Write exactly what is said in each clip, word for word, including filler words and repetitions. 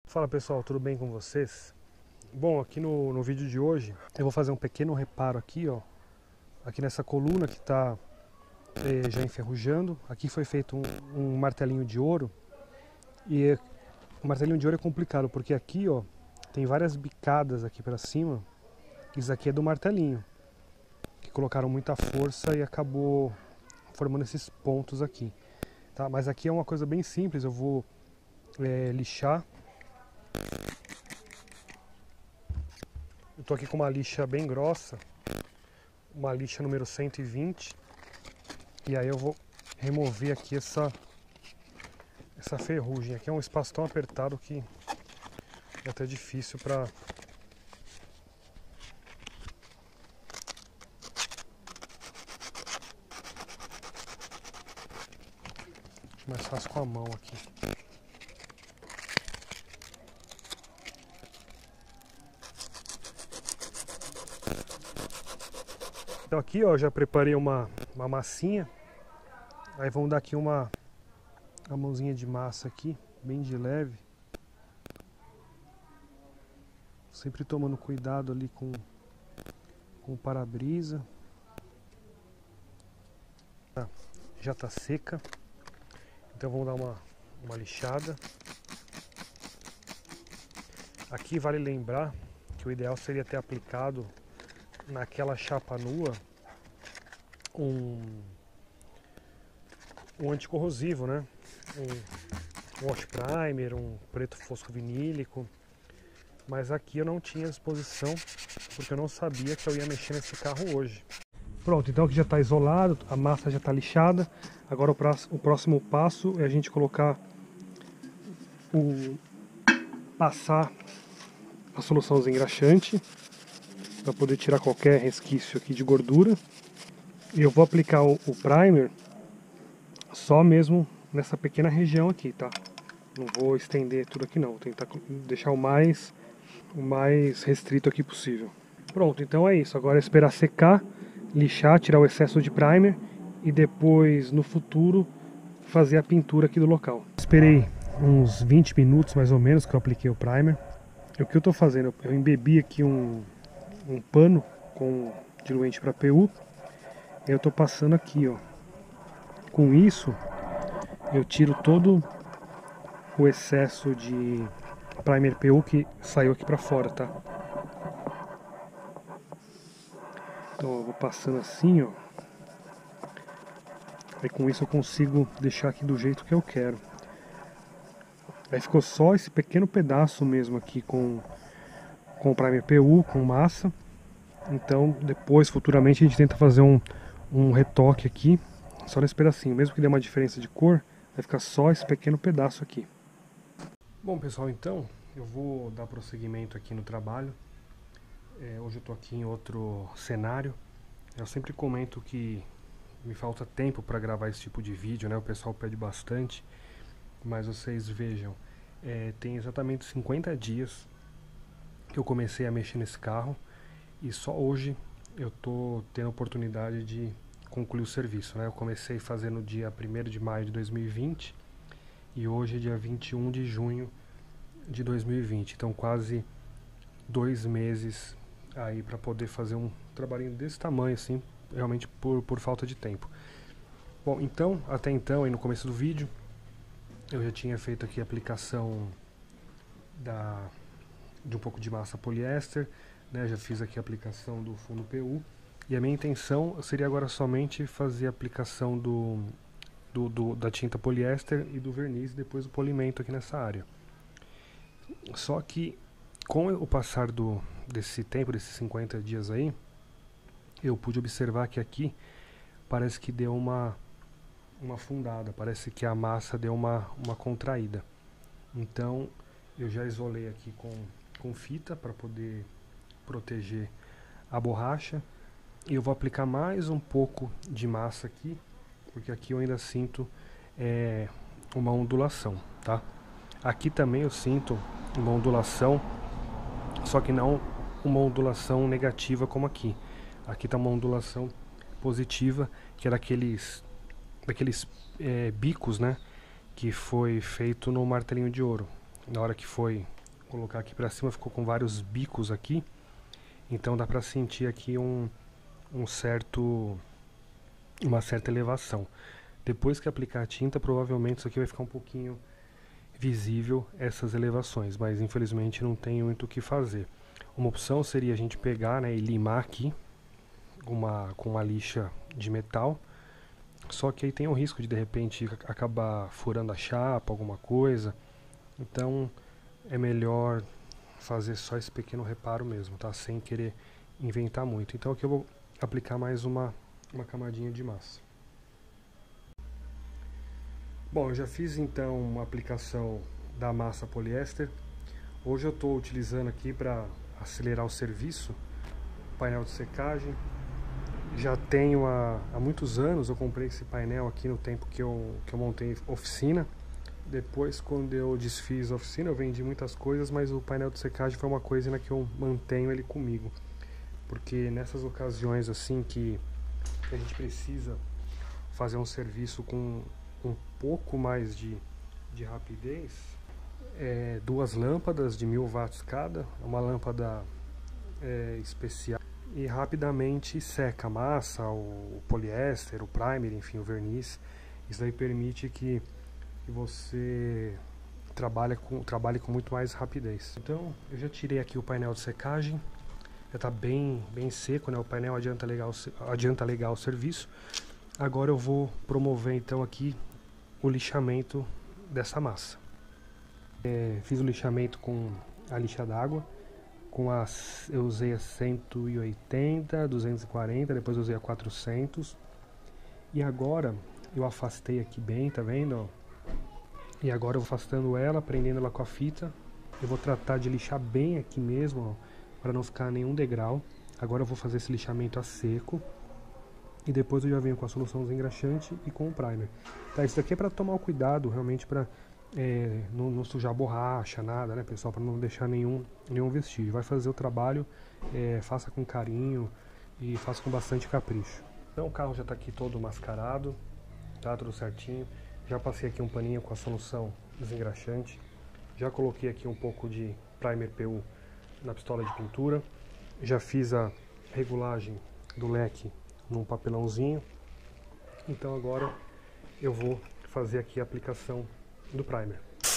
Fala pessoal, tudo bem com vocês? Bom, aqui no, no vídeo de hoje eu vou fazer um pequeno reparo aqui, ó, aqui nessa coluna que está eh, já enferrujando. Aqui foi feito um, um martelinho de ouro e o martelinho de ouro é complicado porque aqui, ó, tem várias bicadas aqui para cima. Isso aqui é do martelinho, que colocaram muita força e acabou formando esses pontos aqui, tá? Mas aqui é uma coisa bem simples, eu vou é, lixar. Eu tô aqui com uma lixa bem grossa, uma lixa número cento e vinte, e aí eu vou remover aqui essa essa ferrugem. Aqui é um espaço tão apertado que é até difícil para mais fácil com a mão aqui. Então aqui, ó, já preparei uma, uma massinha. Aí vamos dar aqui uma, uma mãozinha de massa aqui, bem de leve. Sempre tomando cuidado ali com, com o para-brisa. Ah, já tá seca. Então vamos dar uma, uma lixada. Aqui vale lembrar que o ideal seria ter aplicado naquela chapa nua um, um anticorrosivo, né? Um wash primer, um preto fosco vinílico. Mas aqui eu não tinha disposição porque eu não sabia que eu ia mexer nesse carro hoje. Pronto, então aqui já está isolado, a massa já está lixada. Agora o, pra, o próximo passo é a gente colocar o passar a solução desengraxante para poder tirar qualquer resquício aqui de gordura. E eu vou aplicar o, o primer só mesmo nessa pequena região aqui, tá? Não vou estender tudo aqui não, vou tentar deixar o mais, o mais restrito aqui possível. Pronto, então é isso. Agora é esperar secar, lixar, tirar o excesso de primer e depois no futuro fazer a pintura aqui do local. Esperei uns vinte minutos mais ou menos que eu apliquei o primer. E o que eu estou fazendo? Eu embebi aqui um um pano com diluente para P U e eu estou passando aqui, ó. Com isso eu tiro todo o excesso de primer P U que saiu aqui para fora, tá? Então eu vou passando assim, ó. Aí com isso eu consigo deixar aqui do jeito que eu quero. Aí ficou só esse pequeno pedaço mesmo aqui com com primer P U, com massa. Então depois, futuramente, a gente tenta fazer um, um retoque aqui, só nesse pedacinho. Mesmo que dê uma diferença de cor, vai ficar só esse pequeno pedaço aqui. Bom pessoal, então eu vou dar prosseguimento aqui no trabalho. É, hoje eu tô aqui em outro cenário. Eu sempre comento que me falta tempo para gravar esse tipo de vídeo, né? O pessoal pede bastante, mas vocês vejam, é, tem exatamente cinquenta dias que eu comecei a mexer nesse carro e só hoje eu tô tendo a oportunidade de concluir o serviço, né? Eu comecei a fazer no dia primeiro de maio de dois mil e vinte e hoje é dia vinte e um de junho de dois mil e vinte, então quase dois meses aí para poder fazer um trabalhinho desse tamanho assim, realmente por, por falta de tempo. Bom, então, até então, aí no começo do vídeo, eu já tinha feito aqui a aplicação da de um pouco de massa poliéster, né? Já fiz aqui a aplicação do fundo P U e a minha intenção seria agora somente fazer a aplicação do, do, do da tinta poliéster e do verniz e depois o polimento aqui nessa área. Só que com o passar do, desse tempo, desses cinquenta dias aí, eu pude observar que aqui parece que deu uma, uma afundada, parece que a massa deu uma, uma contraída. Então eu já isolei aqui com com fita para poder proteger a borracha e eu vou aplicar mais um pouco de massa aqui, porque aqui eu ainda sinto é, uma ondulação, tá? Aqui também eu sinto uma ondulação, só que não uma ondulação negativa como aqui. Aqui tá uma ondulação positiva, que é daqueles, daqueles é, bicos, né, que foi feito no martelinho de ouro. Na hora que foi colocar aqui pra cima, ficou com vários bicos aqui. Então dá pra sentir aqui um, um certo, uma certa elevação. Depois que aplicar a tinta, provavelmente isso aqui vai ficar um pouquinho visível, essas elevações, mas infelizmente não tem muito o que fazer. Uma opção seria a gente pegar, né, e limar aqui uma, com uma lixa de metal, só que aí tem o risco de de repente acabar furando a chapa, alguma coisa, então é melhor fazer só esse pequeno reparo mesmo, tá? Sem querer inventar muito. Então aqui eu vou aplicar mais uma, uma camadinha de massa. Bom, eu já fiz então uma aplicação da massa poliéster. Hoje eu estou utilizando aqui para acelerar o serviço, o painel de secagem. Já tenho há, há muitos anos, eu comprei esse painel aqui no tempo que eu, que eu montei oficina. Depois, quando eu desfiz a oficina, eu vendi muitas coisas, mas o painel de secagem foi uma coisa na que eu mantenho ele comigo. Porque nessas ocasiões assim que, que a gente precisa fazer um serviço com um pouco mais de, de rapidez, é, duas lâmpadas de mil watts cada, uma lâmpada é, especial, e rapidamente seca a massa, o poliéster, o primer, enfim, o verniz. Isso aí permite que que você trabalhe com, trabalhe com muito mais rapidez. Então eu já tirei aqui o painel de secagem, já está bem, bem seco, né? O painel adianta legal, adianta legal o serviço. Agora eu vou promover então aqui o lixamento dessa massa. É, fiz o lixamento com a lixa d'água, com as, eu usei a cento e oitenta, duzentos e quarenta, depois eu usei a quatrocentos, e agora eu afastei aqui bem, tá vendo? E agora eu vou afastando ela, prendendo ela com a fita. Eu vou tratar de lixar bem aqui mesmo, para não ficar nenhum degrau. Agora eu vou fazer esse lixamento a seco. E depois eu já venho com a solução desengraxante e com o primer. Tá, isso daqui é para tomar o cuidado, realmente, para é, não, não sujar borracha, nada, né, pessoal? Para não deixar nenhum, nenhum vestígio. Vai fazer o trabalho, é, faça com carinho e faça com bastante capricho. Então o carro já está aqui todo mascarado, tá tudo certinho. Já passei aqui um paninho com a solução desengraxante. Já coloquei aqui um pouco de primer P U na pistola de pintura. Já fiz a regulagem do leque num papelãozinho. Então agora eu vou fazer aqui a aplicação do primer.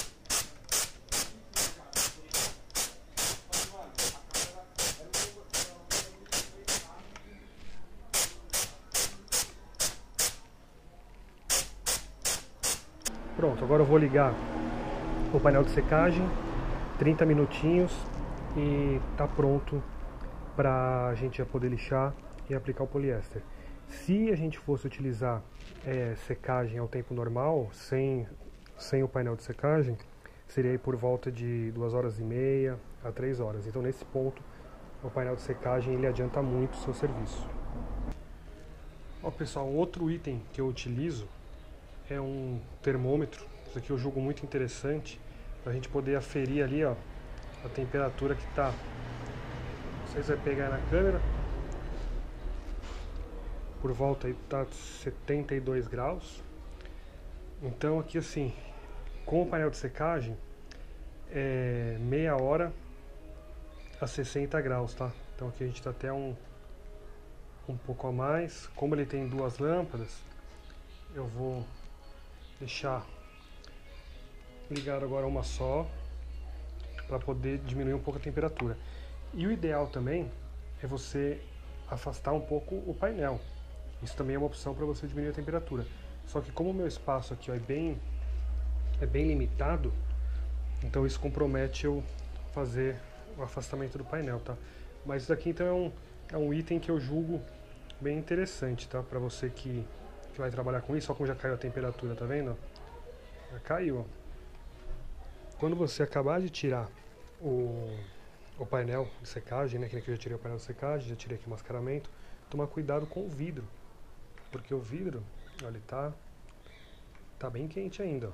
Pronto, agora eu vou ligar o painel de secagem, trinta minutinhos, e tá pronto para a gente já poder lixar e aplicar o poliéster. Se a gente fosse utilizar é, secagem ao tempo normal, sem, sem o painel de secagem, seria aí por volta de duas horas e meia a três horas. Então nesse ponto o painel de secagem ele adianta muito o seu serviço. Ó, pessoal, outro item que eu utilizo é um termômetro. Isso aqui eu julgo muito interessante para a gente poder aferir ali, ó, a temperatura que tá. Vocês vão pegar na câmera, por volta aí tá setenta e dois graus. Então aqui assim, com o painel de secagem é meia hora a sessenta graus, tá? Então aqui a gente tá até um um pouco a mais. Como ele tem duas lâmpadas, eu vou deixar ligado agora uma só, para poder diminuir um pouco a temperatura. E o ideal também é você afastar um pouco o painel. Isso também é uma opção para você diminuir a temperatura. Só que como o meu espaço aqui ó, é bem é bem limitado, então isso compromete eu fazer o afastamento do painel, tá? Mas isso aqui então é um, é um item que eu julgo bem interessante, tá? Para você que, que vai trabalhar com isso. Só como já caiu a temperatura, tá vendo? Já caiu, ó. Quando você acabar de tirar o, o painel de secagem, né, que eu já tirei o painel de secagem, já tirei aqui o mascaramento, tomar cuidado com o vidro, porque o vidro, olha, ele tá, tá bem quente ainda, ó.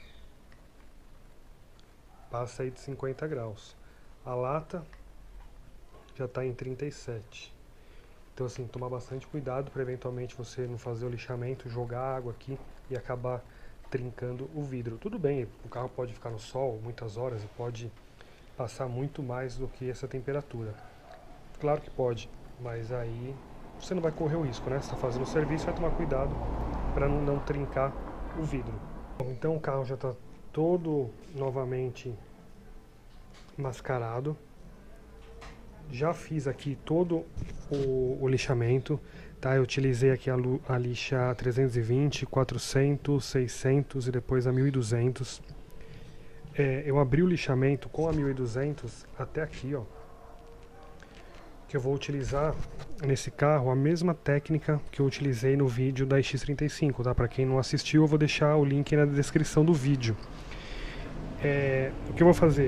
Passa aí de cinquenta graus. A lata já está em trinta e sete. Então assim, tomar bastante cuidado para eventualmente você não fazer o lixamento, jogar água aqui e acabar trincando o vidro. Tudo bem, o carro pode ficar no sol muitas horas e pode passar muito mais do que essa temperatura. Claro que pode, mas aí você não vai correr o risco, né? Você está fazendo o serviço, vai tomar cuidado para não, não trincar o vidro. Bom, então o carro já está todo novamente mascarado. Já fiz aqui todo o, o lixamento, tá? Eu utilizei aqui a, a lixa trezentos e vinte, quatrocentos, seiscentos e depois a mil e duzentos. É, eu abri o lixamento com a mil e duzentos até aqui, ó. Que eu vou utilizar nesse carro a mesma técnica que eu utilizei no vídeo da X trinta e cinco, tá? Para quem não assistiu, eu vou deixar o link na descrição do vídeo. É, o que eu vou fazer?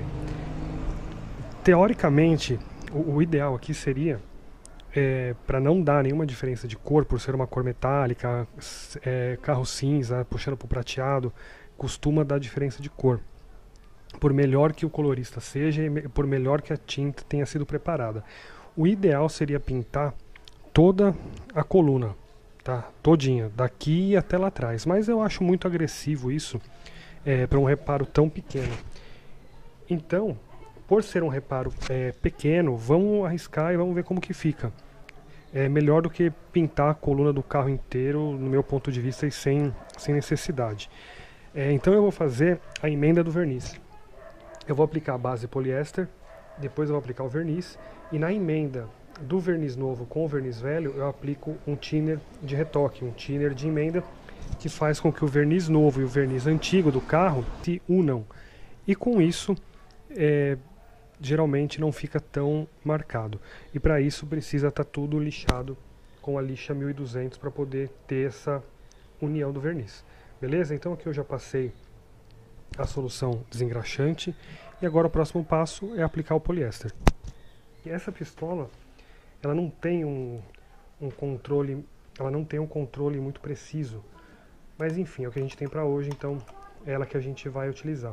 Teoricamente, o, o ideal aqui seria, é, para não dar nenhuma diferença de cor, por ser uma cor metálica, é, carro cinza, puxando para o prateado, costuma dar diferença de cor. Por melhor que o colorista seja e por melhor que a tinta tenha sido preparada. O ideal seria pintar toda a coluna, tá? Todinha, daqui até lá atrás. Mas eu acho muito agressivo isso, é, para um reparo tão pequeno. Então, por ser um reparo é, pequeno, vamos arriscar e vamos ver como que fica. É melhor do que pintar a coluna do carro inteiro, no meu ponto de vista, e sem, sem necessidade. É, então eu vou fazer a emenda do verniz. Eu vou aplicar a base poliéster, depois eu vou aplicar o verniz, e na emenda do verniz novo com o verniz velho, eu aplico um thinner de retoque, um thinner de emenda, que faz com que o verniz novo e o verniz antigo do carro se unam. E com isso, é, geralmente não fica tão marcado. E para isso precisa estar tudo lixado com a lixa mil e duzentos para poder ter essa união do verniz. Beleza? Então aqui eu já passei a solução desengraxante e agora o próximo passo é aplicar o poliéster. E essa pistola, ela não tem um, um controle, ela não tem um controle muito preciso, mas enfim, é o que a gente tem para hoje, então é ela que a gente vai utilizar.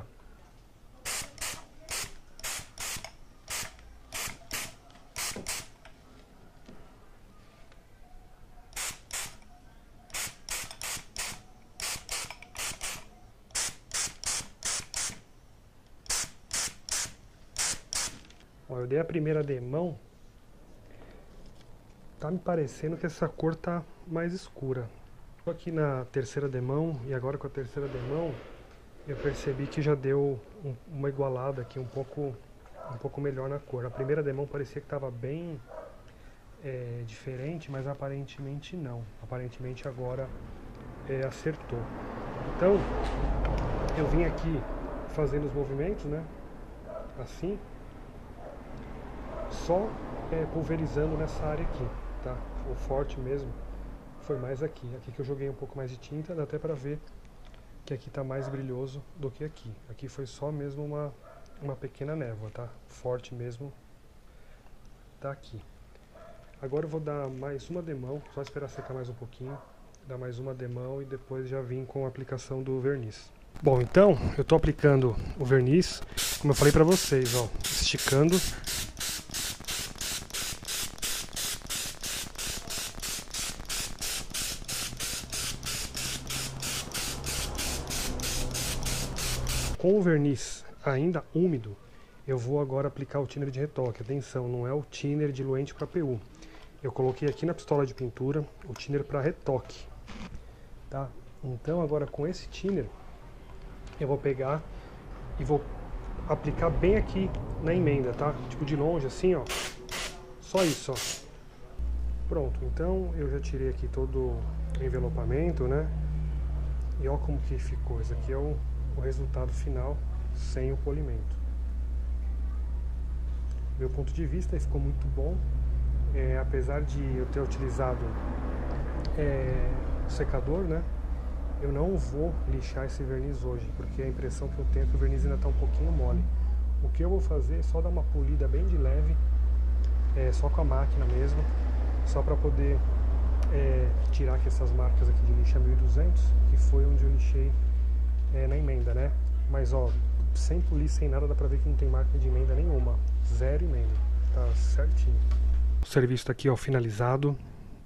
Ó, eu dei a primeira demão, tá me parecendo que essa cor tá mais escura. Tô aqui na terceira demão e agora com a terceira demão eu percebi que já deu um, uma igualada aqui um pouco, um pouco melhor na cor. A primeira demão parecia que estava bem é, diferente, mas aparentemente não. Aparentemente agora é, acertou. Então eu vim aqui fazendo os movimentos, né? Assim. Só é, pulverizando nessa área aqui, tá? O forte mesmo foi mais aqui. Aqui que eu joguei um pouco mais de tinta, dá até pra ver que aqui tá mais brilhoso do que aqui. Aqui foi só mesmo uma, uma pequena névoa, tá? Forte mesmo tá aqui. Agora eu vou dar mais uma demão, só esperar secar mais um pouquinho. Dar mais uma demão e depois já vim com a aplicação do verniz. Bom, então eu tô aplicando o verniz, como eu falei pra vocês, ó, esticando. Com o verniz ainda úmido, eu vou agora aplicar o thinner de retoque. Atenção, não é o thinner diluente para P U. Eu coloquei aqui na pistola de pintura o thinner para retoque, tá? Então agora com esse thinner eu vou pegar e vou aplicar bem aqui na emenda, tá? Tipo de longe assim, ó. Só isso, ó. Pronto, então eu já tirei aqui todo o envelopamento, né? E ó como que ficou. Esse aqui é o o resultado final sem o polimento. Do meu ponto de vista ficou muito bom, é, apesar de eu ter utilizado é, secador, né? Eu não vou lixar esse verniz hoje, porque a impressão que eu tenho é que o verniz ainda está um pouquinho mole. O que eu vou fazer é só dar uma polida bem de leve, é, só com a máquina mesmo, só para poder é, tirar aqui essas marcas aqui de lixa mil e duzentos, que foi onde eu lixei É, na emenda, né? Mas ó, sem polir, sem nada, dá pra ver que não tem marca de emenda nenhuma. Zero emenda, tá certinho. O serviço tá aqui, ó, finalizado.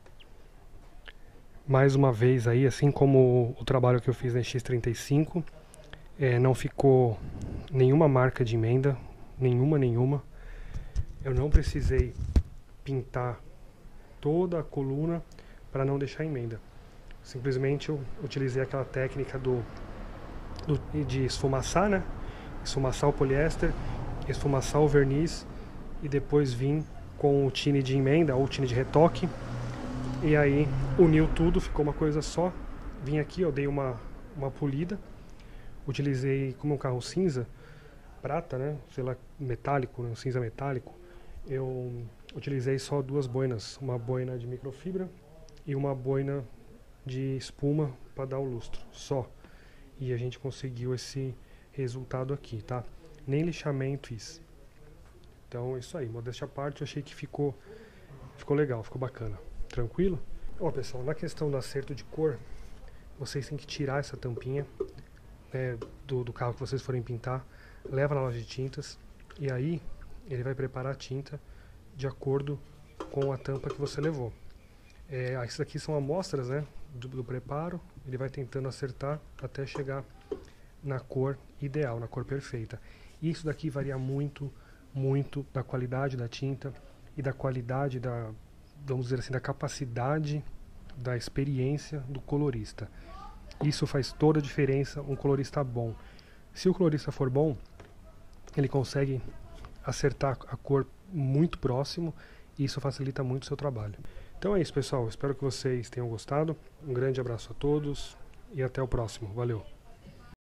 Mais uma vez aí, assim como o trabalho que eu fiz na X trinta e cinco, é, não ficou nenhuma marca de emenda. nenhuma, nenhuma. Eu não precisei pintar toda a coluna para não deixar emenda. Simplesmente eu utilizei aquela técnica do, do, de esfumaçar, né? Esfumaçar o poliéster, esfumaçar o verniz e depois vim com o tine de emenda ou tine de retoque. E aí uniu tudo, ficou uma coisa só. Vim aqui, eu dei uma, uma polida. Utilizei como um carro cinza, prata, né? Sei lá, metálico, né? Um cinza metálico. Eu utilizei só duas boinas, uma boina de microfibra e uma boina de espuma para dar o lustro, só. E a gente conseguiu esse resultado aqui, tá? Nem lixamento fiz. Então é isso aí, modéstia à parte, eu achei que ficou, ficou legal, ficou bacana. Tranquilo? Ó, pessoal, na questão do acerto de cor, vocês têm que tirar essa tampinha, né, do, do carro que vocês forem pintar, leva na loja de tintas e aí ele vai preparar a tinta de acordo com a tampa que você levou. É, isso aqui são amostras, né, do, do preparo, ele vai tentando acertar até chegar na cor ideal, na cor perfeita. Isso daqui varia muito, muito da qualidade da tinta e da qualidade da, vamos dizer assim, da capacidade, da experiência do colorista. Isso faz toda a diferença, um colorista bom. Se o colorista for bom, ele consegue acertar a cor muito próximo e isso facilita muito o seu trabalho. Então é isso, pessoal. Espero que vocês tenham gostado. Um grande abraço a todos e até o próximo. Valeu!